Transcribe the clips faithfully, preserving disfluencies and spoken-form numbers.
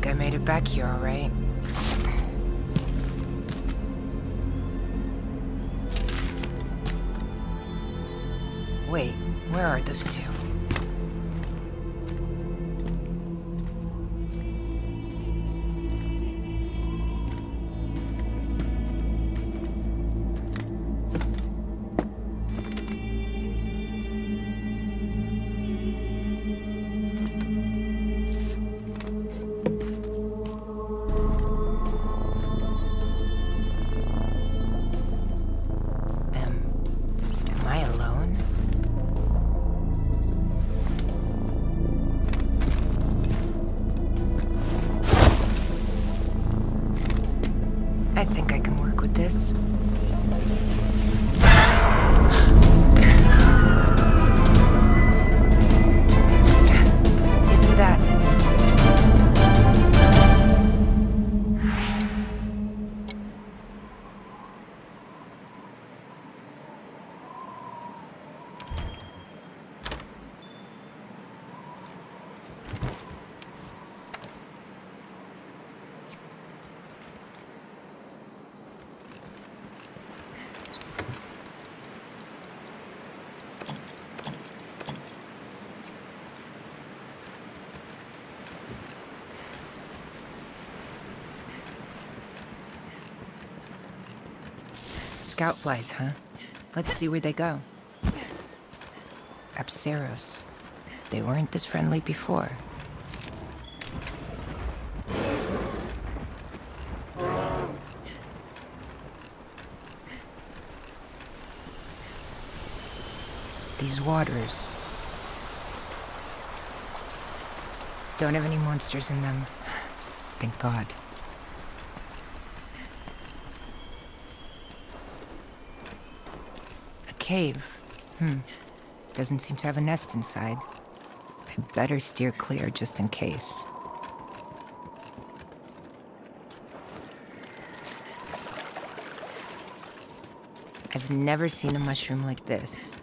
think I made it back here all right. Wait, where are those two? I think I can work with this. Isn't that... Scout flies, huh? Let's see where they go. Apceros. They weren't this friendly before. These waters don't have any monsters in them. Thank God. Cave. Hmm. Doesn't seem to have a nest inside. I better steer clear just in case. I've never seen a mushroom like this.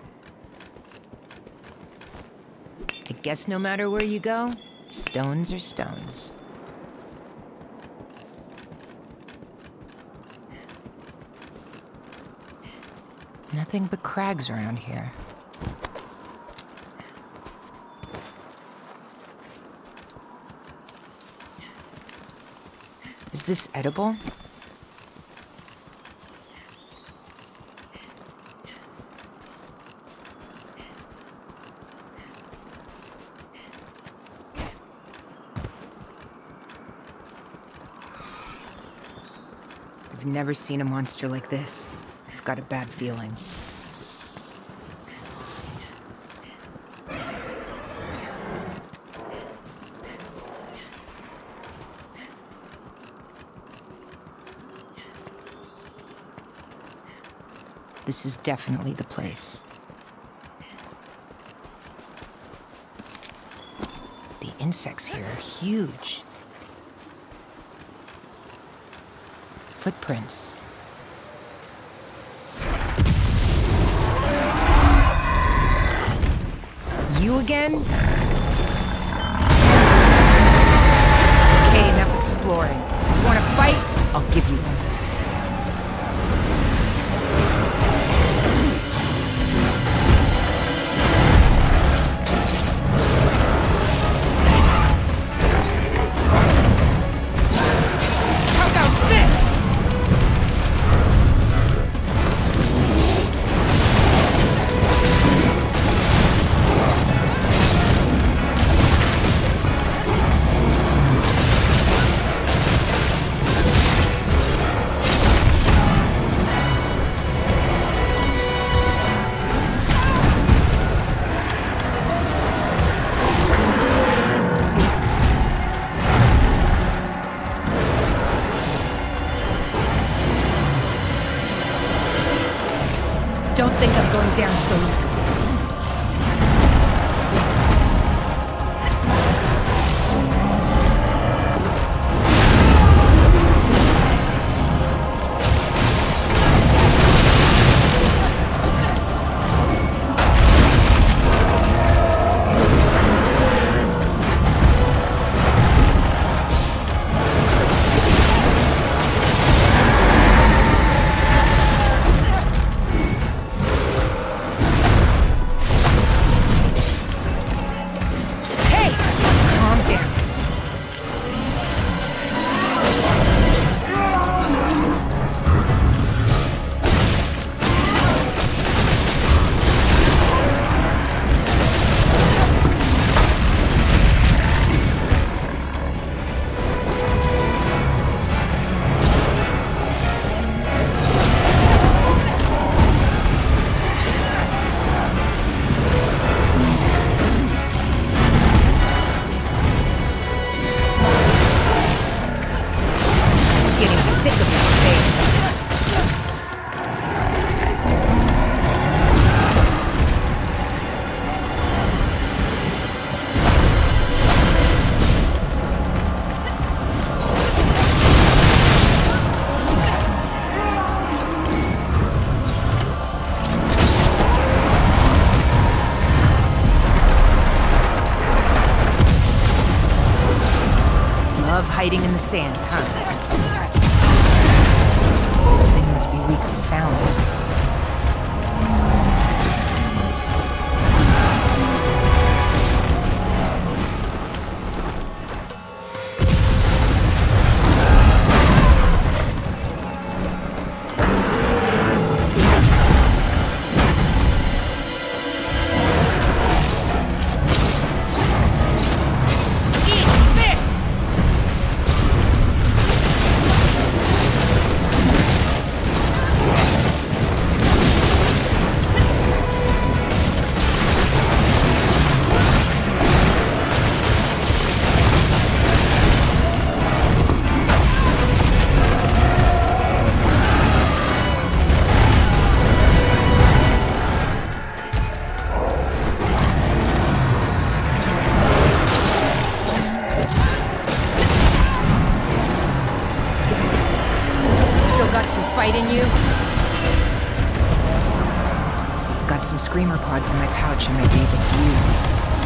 I guess no matter where you go, stones are stones. Nothing but crags around here. Is this edible? I've never seen a monster like this. I've got a bad feeling. This is definitely the place. The insects here are huge. Footprints. You again? Okay, enough exploring. You want to fight? I'll give you one. Don't think I'm going down so easily. sand, huh? This thing must be weak to sound. Some screamer pods in my pouch I might be able to use.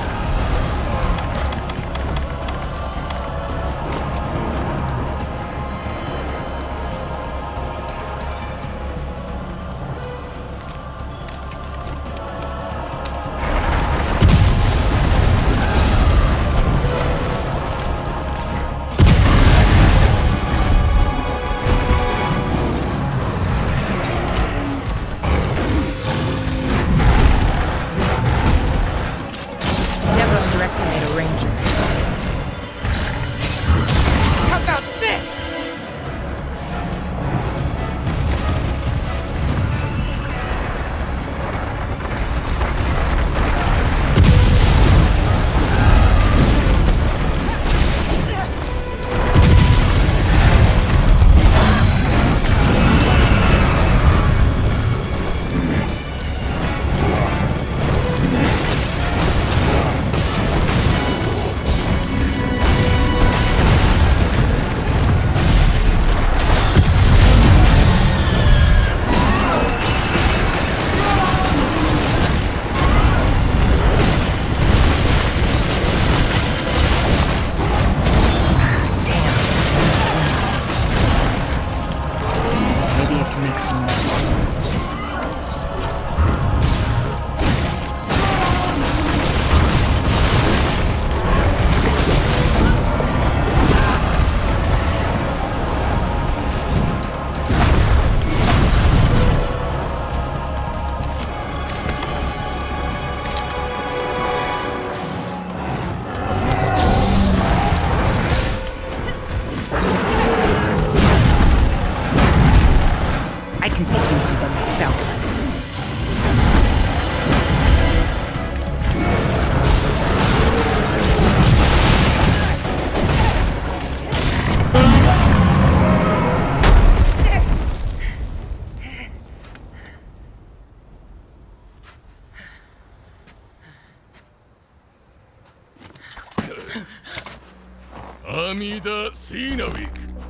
Amida Sinavik.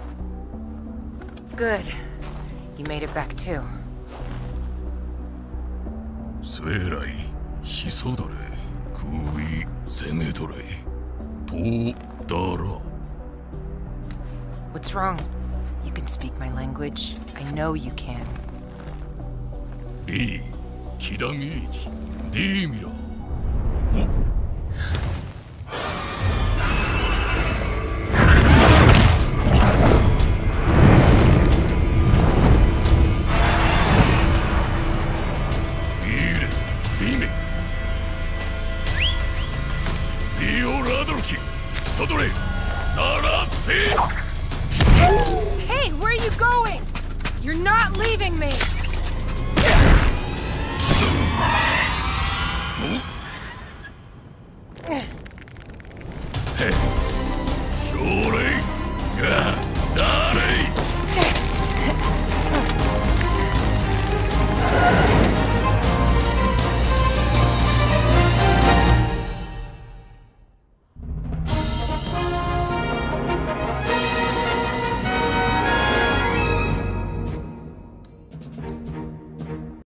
Good. You made it back too. Sverai, Shisodore, Kui, Zemedore, Po Dara. What's wrong? You can speak my language. I know you can. B, Kidamichi, Dimira. Hey, where are you going? You're not leaving me! Hey, sure.